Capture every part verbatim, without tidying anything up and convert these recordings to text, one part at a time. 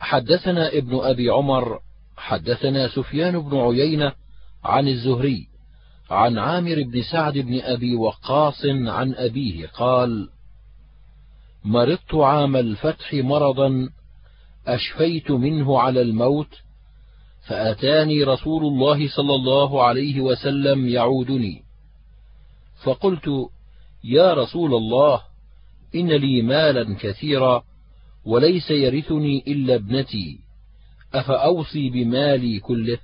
حدثنا ابن أبي عمر حدثنا سفيان بن عيينة عن الزهري عن عامر بن سعد بن أبي وقاص عن أبيه قال: مرضت عام الفتح مرضا أشفيت منه على الموت، فأتاني رسول الله صلى الله عليه وسلم يعودني، فقلت: يا رسول الله، إن لي مالا كثيرا وليس يرثني إلا ابنتي، أفأوصي بمالي كله؟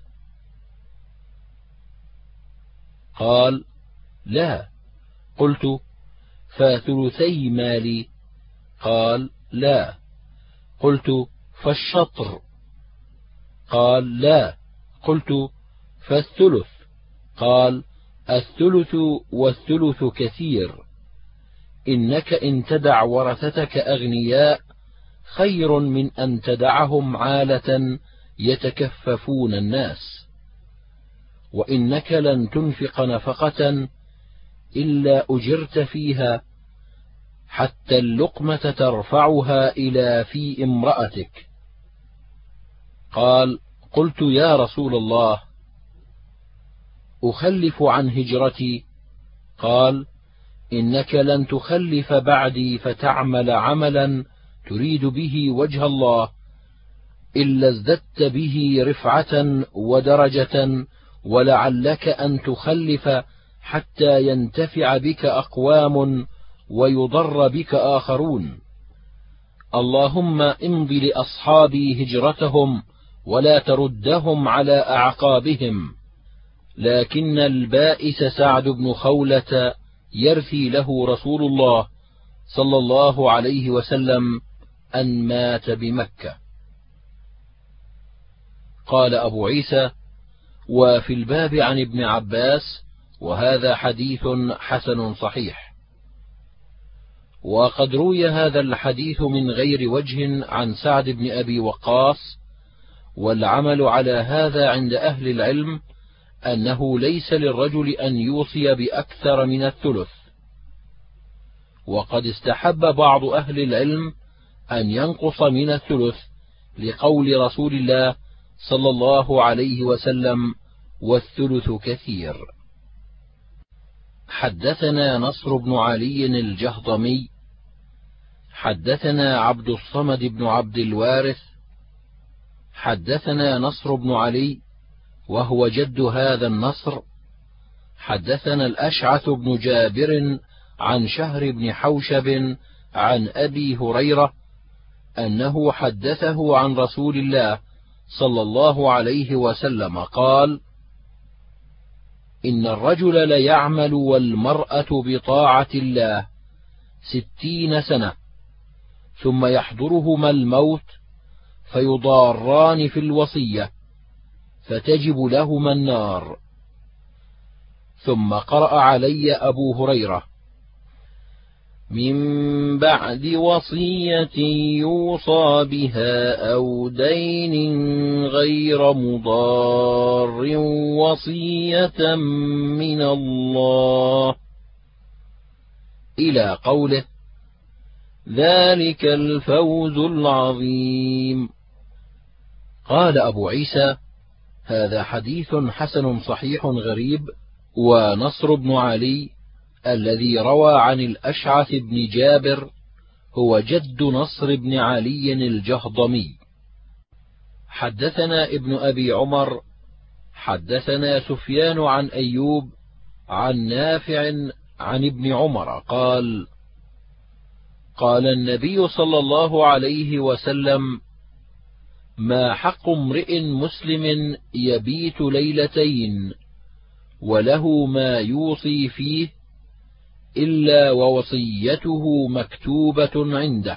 قال: لا. قلت: فثلثي مالي؟ قال: لا. قلت: فالشطر؟ قال: لا. قلت: فالثلث؟ قال: الثلث والثلث كثير، إنك إن تدع ورثتك أغنياء خير من أن تدعهم عالة يتكففون الناس، وإنك لن تنفق نفقة إلا أجرت فيها حتى اللقمة ترفعها إلى في امرأتك. قال: قلت: يا رسول الله، أخلف عن هجرتي؟ قال: إنك لن تخلف بعدي فتعمل عملا تريد به وجه الله إلا ازددت به رفعة ودرجة، ولعلك أن تخلف حتى ينتفع بك أقوام ويضر بك آخرون. اللهم امض لأصحابي هجرتهم ولا تردهم على أعقابهم. لكن البائس سعد بن خولة يرثي له رسول الله صلى الله عليه وسلم أن مات بمكة. قال أبو عيسى: وفي الباب عن ابن عباس، وهذا حديث حسن صحيح. وقد روي هذا الحديث من غير وجه عن سعد بن أبي وقاص، والعمل على هذا عند أهل العلم أنه ليس للرجل أن يوصي بأكثر من الثلث. وقد استحب بعض أهل العلم أن ينقص من الثلث لقول رسول الله صلى الله عليه وسلم: والثلث كثير. حدثنا نصر بن علي الجهضمي حدثنا عبد الصمد بن عبد الوارث حدثنا نصر بن علي وهو جد هذا النصر حدثنا الأشعث بن جابر عن شهر بن حوشب عن أبي هريرة أنه حدثه عن رسول الله صلى الله عليه وسلم قال: إن الرجل ليعمل والمرأة بطاعة الله ستين سنة، ثم يحضرهما الموت فيضاران في الوصية فتجب لهما النار. ثم قرأ علي أبو هريرة: من بعد وصية يوصى بها أو دين غير مضار وصية من الله، إلى قوله: ذلك الفوز العظيم. قال أبو عيسى: هذا حديث حسن صحيح غريب. ونصر بن علي الذي روى عن الأشعث بن جابر هو جد نصر بن علي الجهضمي. حدثنا ابن أبي عمر حدثنا سفيان عن أيوب عن نافع عن ابن عمر قال: قال النبي صلى الله عليه وسلم: ما حق امرئ مسلم يبيت ليلتين وله ما يوصي فيه إلا ووصيته مكتوبة عنده.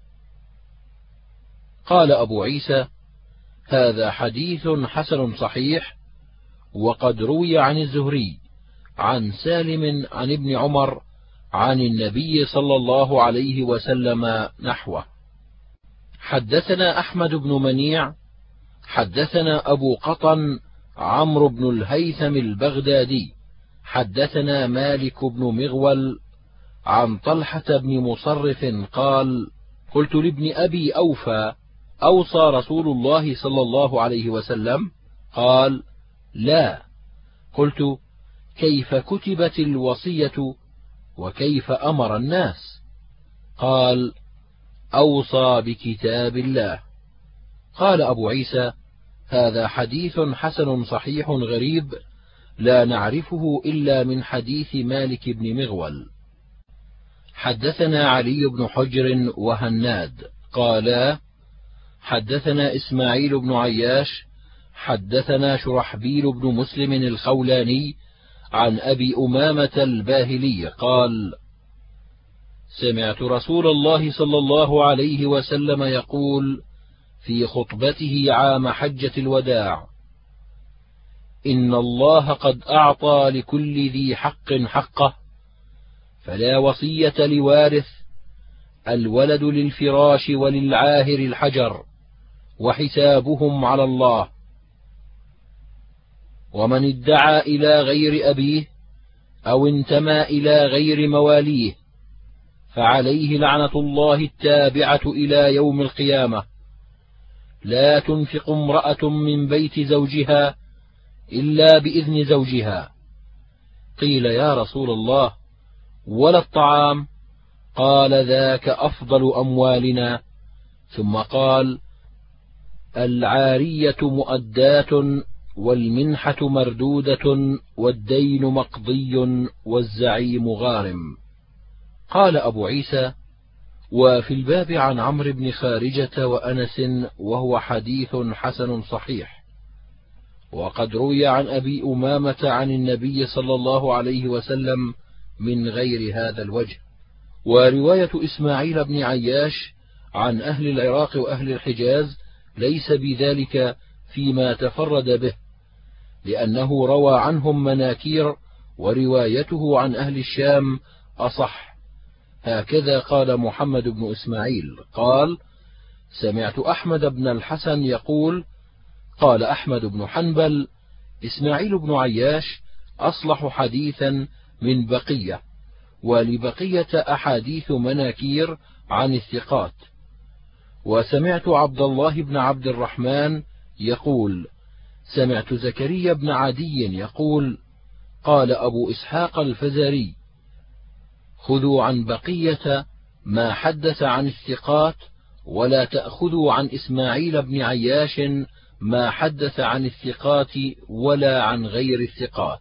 قال أبو عيسى: هذا حديث حسن صحيح. وقد روي عن الزهري عن سالم عن ابن عمر عن النبي صلى الله عليه وسلم نحوه. حدثنا أحمد بن منيع حدثنا أبو قطن عمرو بن الهيثم البغدادي حدثنا مالك بن مغول عن طلحة بن مصرف قال: قلت لابن أبي أوفى: أوصى رسول الله صلى الله عليه وسلم؟ قال: لا. قلت: كيف كتبت الوصية وكيف أمر الناس؟ قال: أوصى بكتاب الله. قال أبو عيسى: هذا حديث حسن صحيح غريب لا نعرفه إلا من حديث مالك بن مغول. حدثنا علي بن حجر وهناد قالا: حدثنا إسماعيل بن عياش حدثنا شرحبيل بن مسلم الخولاني عن أبي أمامة الباهلي قال: سمعت رسول الله صلى الله عليه وسلم يقول في خطبته عام حجة الوداع: إن الله قد أعطى لكل ذي حق حقه، فلا وصية لوارث، الولد للفراش وللعاهر الحجر، وحسابهم على الله. ومن ادعى إلى غير أبيه أو انتمى إلى غير مواليه فعليه لعنة الله التابعة إلى يوم القيامة. لا تنفق امرأة من بيت زوجها إلا بإذن زوجها. قيل: يا رسول الله، ولا الطعام؟ قال: ذاك أفضل أموالنا. ثم قال: العارية مؤداة، والمنحة مردودة، والدين مقضي، والزعيم غارم. قال أبو عيسى: وفي الباب عن عمرو بن خارجة وأنس، وهو حديث حسن صحيح. وقد روي عن أبي أمامة عن النبي صلى الله عليه وسلم من غير هذا الوجه. ورواية إسماعيل بن عياش عن أهل العراق وأهل الحجاز ليس بذلك فيما تفرد به، لأنه روى عنهم مناكير، وروايته عن أهل الشام أصح. هكذا قال محمد بن إسماعيل قال: سمعت أحمد بن الحسن يقول: قال أحمد بن حنبل: إسماعيل بن عياش أصلح حديثا من بقية، ولبقية أحاديث مناكير عن الثقات. وسمعت عبد الله بن عبد الرحمن يقول: سمعت زكريا بن عدي يقول: قال أبو إسحاق الفزاري: خذوا عن بقية ما حدث عن الثقات، ولا تأخذوا عن إسماعيل بن عياش ما حدث عن الثقات ولا عن غير الثقات.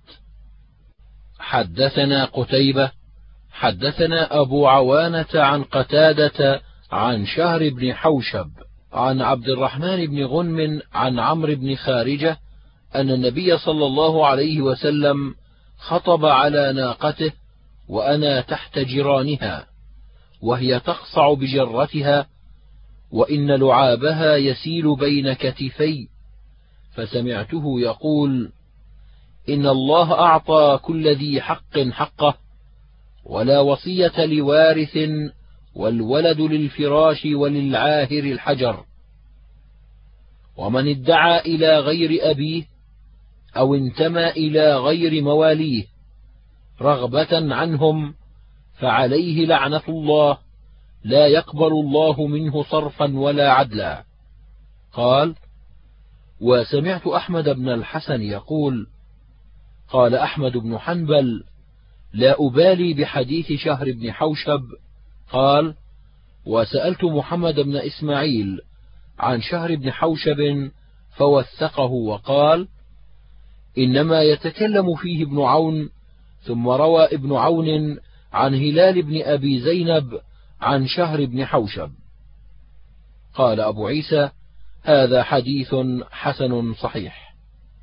حدثنا قتيبة حدثنا أبو عوانة عن قتادة عن شهر بن حوشب عن عبد الرحمن بن غنم عن عمرو بن خارجة أن النبي صلى الله عليه وسلم خطب على ناقته وأنا تحت جرانها، وهي تقصع بجرتها، وإن لعابها يسيل بين كتفي، فسمعته يقول: إن الله أعطى كل ذي حق حقه، ولا وصية لوارث، والولد للفراش وللعاهر الحجر. ومن ادعى إلى غير أبيه أو انتمى إلى غير مواليه رغبة عنهم فعليه لعنة الله، لا يقبل الله منه صرفا ولا عدلا. قال: وسمعت أحمد بن الحسن يقول: قال أحمد بن حنبل: لا أبالي بحديث شهر بن حوشب. قال: وسألت محمد بن إسماعيل عن شهر بن حوشب فوثقه وقال: إنما يتكلم فيه ابن عون. ثم روى ابن عون عن هلال بن أبي زينب عن شهر بن حوشب. قال أبو عيسى: هذا حديث حسن صحيح.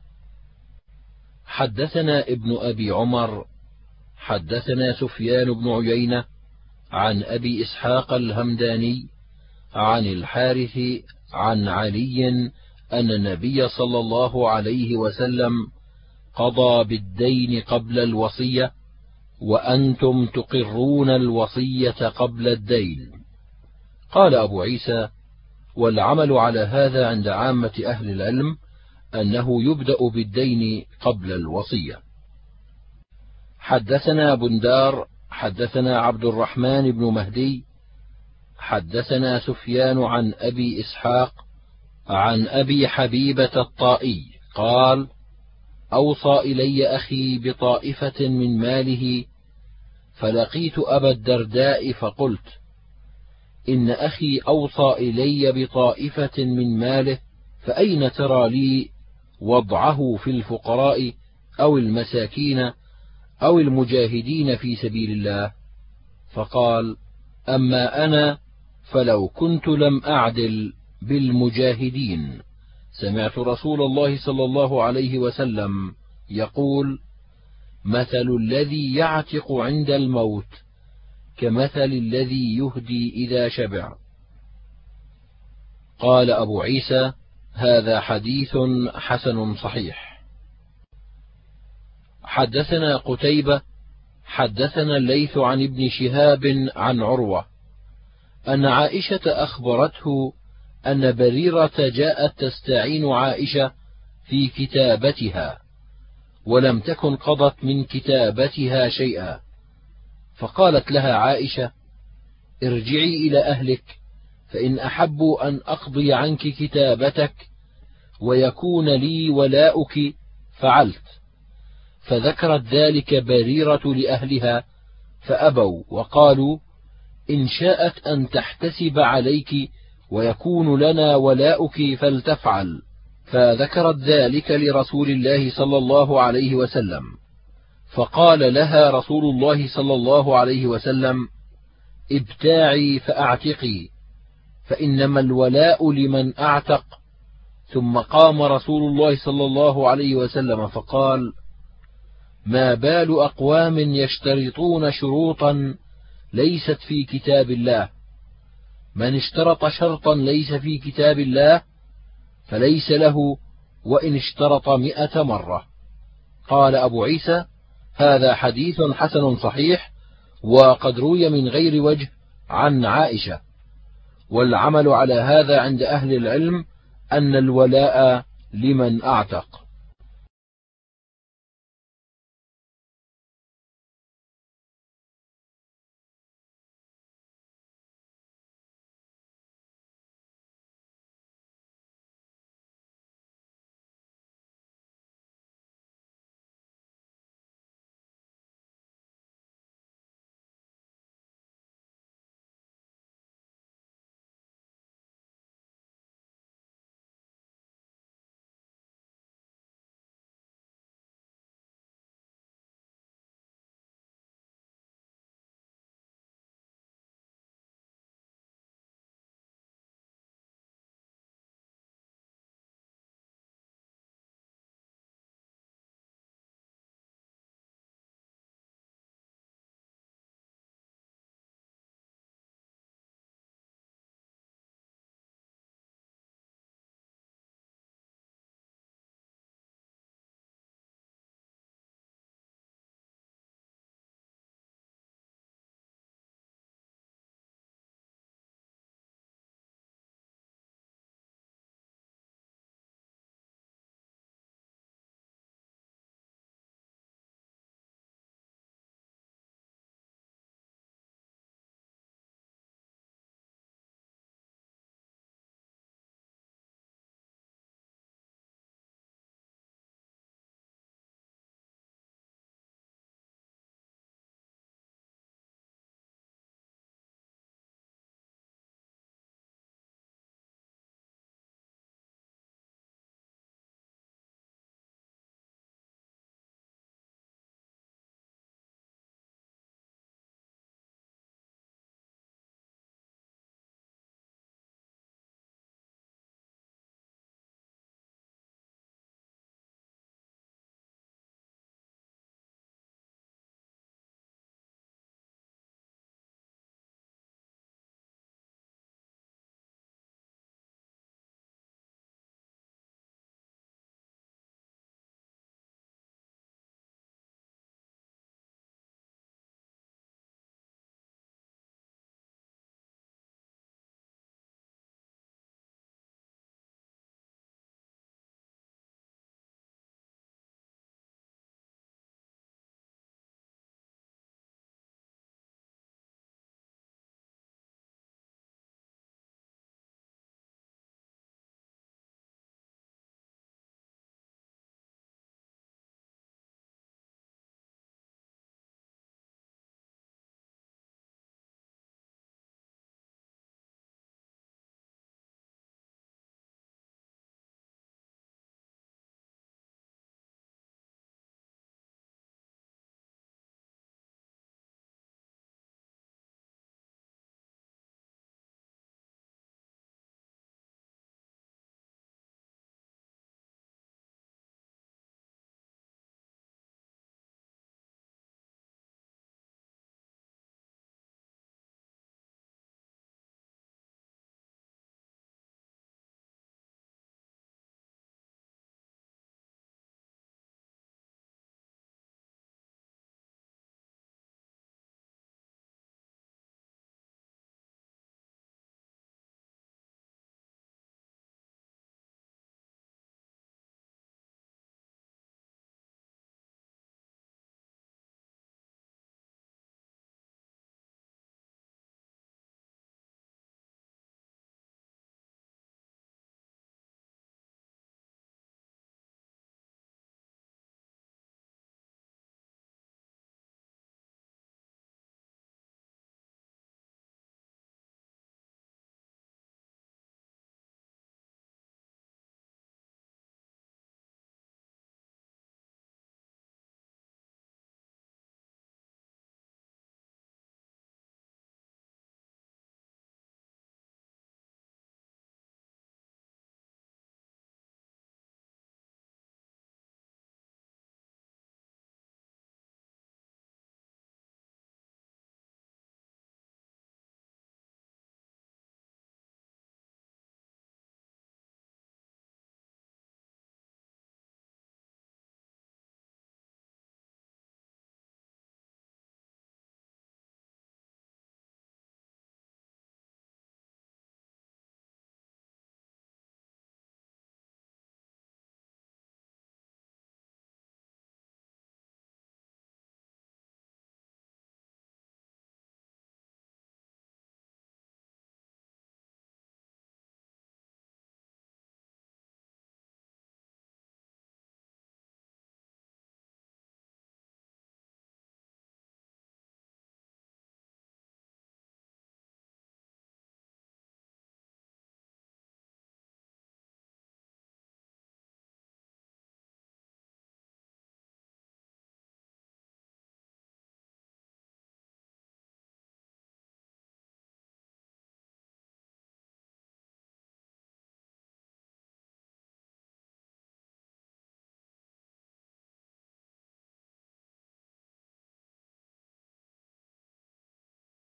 حدثنا ابن أبي عمر حدثنا سفيان بن عيينة عن أبي إسحاق الهمداني عن الحارث عن علي أن النبي صلى الله عليه وسلم قضى بالدين قبل الوصية، وأنتم تقرون الوصية قبل الدين. قال أبو عيسى: والعمل على هذا عند عامة أهل العلم أنه يبدأ بالدين قبل الوصية. حدثنا بندار حدثنا عبد الرحمن بن مهدي حدثنا سفيان عن أبي إسحاق عن أبي حبيبة الطائي قال: أوصى إلي أخي بطائفة من ماله، فلقيت أبا الدرداء فقلت: إن أخي أوصى إلي بطائفة من ماله، فأين ترى لي وضعه في الفقراء أو المساكين أو المجاهدين في سبيل الله؟ فقال: أما أنا فلو كنت لم أعدل بالمجاهدين، سمعت رسول الله صلى الله عليه وسلم يقول: مثل الذي يعتق عند الموت كمثل الذي يهدي إذا شبع. قال أبو عيسى: هذا حديث حسن صحيح. حدثنا قتيبة حدثنا الليث عن ابن شهاب عن عروة أن عائشة أخبرته أن بريرة جاءت تستعين عائشة في كتابتها، ولم تكن قضت من كتابتها شيئا، فقالت لها عائشة: ارجعي إلى أهلك، فإن أحبوا أن أقضي عنك كتابتك ويكون لي ولاؤك فعلت. فذكرت ذلك بريرة لأهلها فأبوا، وقالوا: إن شاءت أن تحتسب عليك ويكون لنا ولاؤك فلتفعل. فذكرت ذلك لرسول الله صلى الله عليه وسلم، فقال لها رسول الله صلى الله عليه وسلم: ابتاعي فأعتقي، فإنما الولاء لمن أعتق. ثم قام رسول الله صلى الله عليه وسلم فقال: ما بال أقوام يشترطون شروطا ليست في كتاب الله، من اشترط شرطا ليس في كتاب الله فليس له وإن اشترط مئة مرة. قال أبو عيسى: هذا حديث حسن صحيح، وقد روي من غير وجه عن عائشة، والعمل على هذا عند أهل العلم أن الولاء لمن أعتق.